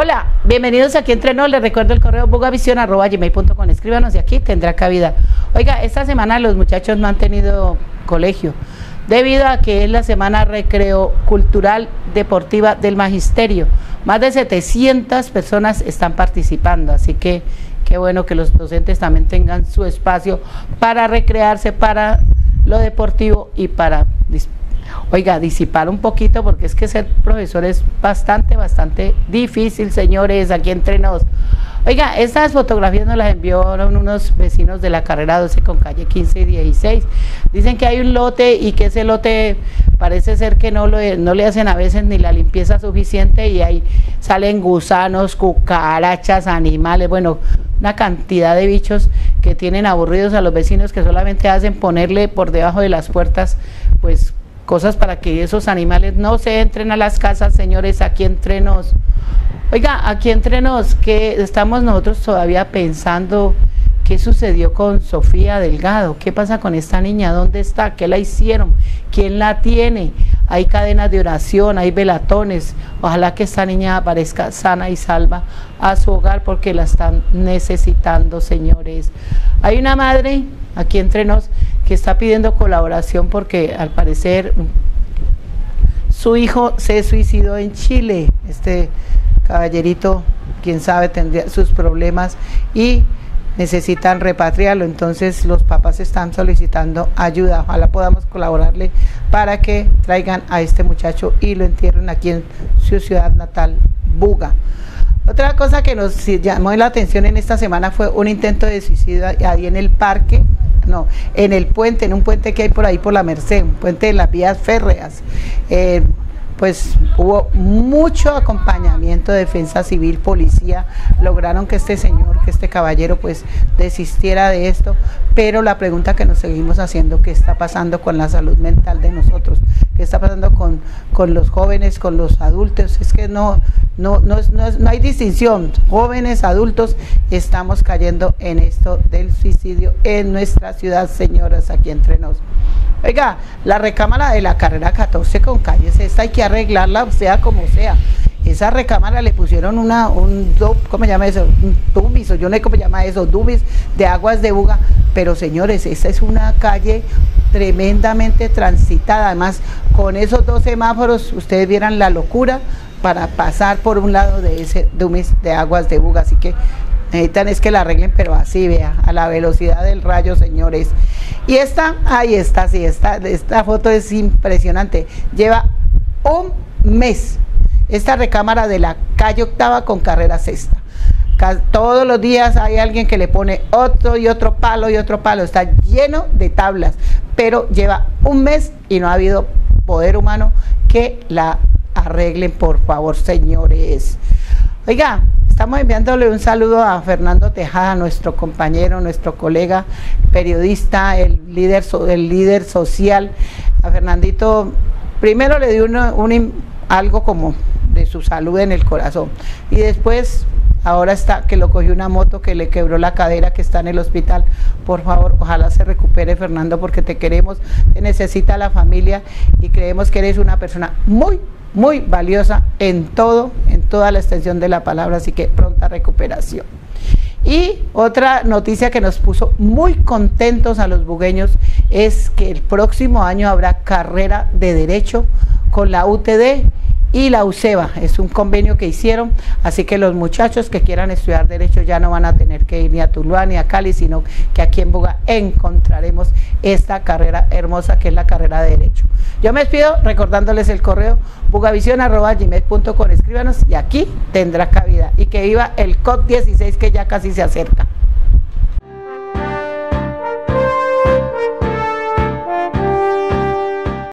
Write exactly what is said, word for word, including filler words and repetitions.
Hola, bienvenidos aquí Entre Nos. Les recuerdo el correo bugavisión arroba gmail punto com. Escríbanos y aquí tendrá cabida. Oiga, esta semana los muchachos no han tenido colegio debido a que es la semana recreo cultural deportiva del magisterio. Más de setecientas personas están participando, así que qué bueno que los docentes también tengan su espacio para recrearse, para lo deportivo y para, oiga, disipar un poquito, porque es que ser profesor es bastante, bastante difícil, señores, aquí Entre Nos. Oiga, estas fotografías nos las enviaron unos vecinos de la carrera doce con calle quince y dieciséis. Dicen que hay un lote y que ese lote parece ser que no, lo, no le hacen a veces ni la limpieza suficiente y ahí salen gusanos, cucarachas, animales, bueno, una cantidad de bichos que tienen aburridos a los vecinos, que solamente hacen ponerle por debajo de las puertas, pues, cosas para que esos animales no se entren a las casas, señores, aquí Entre Nos. Oiga, aquí Entre Nos, que estamos nosotros todavía pensando qué sucedió con Sofía Delgado, qué pasa con esta niña, dónde está, qué la hicieron, quién la tiene. Hay cadenas de oración, hay velatones, ojalá que esta niña aparezca sana y salva a su hogar porque la están necesitando, señores. Hay una madre aquí Entre Nos que está pidiendo colaboración porque al parecer su hijo se suicidó en Chile. Este caballerito, quién sabe, tendría sus problemas y necesitan repatriarlo, entonces los papás están solicitando ayuda. Ojalá podamos colaborarle para que traigan a este muchacho y lo entierren aquí en su ciudad natal, Buga. Otra cosa que nos llamó la atención en esta semana fue un intento de suicidio ahí en el parque, no, en el puente, en un puente que hay por ahí por la Merced, un puente de las vías férreas. Eh, pues hubo mucho acompañamiento de defensa civil, policía, lograron que este señor, que este caballero pues desistiera de esto, pero la pregunta que nos seguimos haciendo, ¿qué está pasando con la salud mental de nosotros? ¿Qué está pasando con, con los jóvenes, con los adultos? Es que no, no, no, no, no hay distinción, jóvenes, adultos, estamos cayendo en esto del suicidio en nuestra ciudad, señoras, aquí Entre Nos. Oiga, la recámara de la carrera catorce con calle esta hay que arreglarla, sea como sea. Esa recámara le pusieron una, un, ¿cómo se llama eso? Un tubis, o yo no sé cómo se llama eso, tubis de aguas de Buga, pero señores, esta es una calle tremendamente transitada, además con esos dos semáforos, ustedes vieran la locura para pasar por un lado de ese tubis de aguas de Buga, así que necesitan es que la arreglen, pero así, vea, a la velocidad del rayo, señores. Y esta, ahí está, sí, esta, esta foto es impresionante, lleva un mes, esta recámara de la calle Octava con carrera sexta. Todos los días hay alguien que le pone otro y otro palo y otro palo, está lleno de tablas, pero lleva un mes y no ha habido poder humano que la arreglen, por favor, señores. Oiga, estamos enviándole un saludo a Fernando Tejada, nuestro compañero, nuestro colega periodista, el líder, el líder social. A Fernandito, primero le dio una, un, algo como de su salud en el corazón y después, ahora está que lo cogió una moto que le quebró la cadera, que está en el hospital. Por favor, ojalá se recupere, Fernando, porque te queremos, te necesita la familia y creemos que eres una persona muy muy valiosa en todo, en toda la extensión de la palabra, así que pronta recuperación. Y otra noticia que nos puso muy contentos a los bugueños es que el próximo año habrá carrera de Derecho con la U T D y la UCEBA, es un convenio que hicieron, así que los muchachos que quieran estudiar Derecho ya no van a tener que ir ni a Tuluá ni a Cali, sino que aquí en Buga encontraremos esta carrera hermosa que es la carrera de Derecho. Yo me despido recordándoles el correo bugavisión arroba gmail punto com, escríbanos y aquí tendrá cabida, y que viva el C O P dieciséis que ya casi se acerca.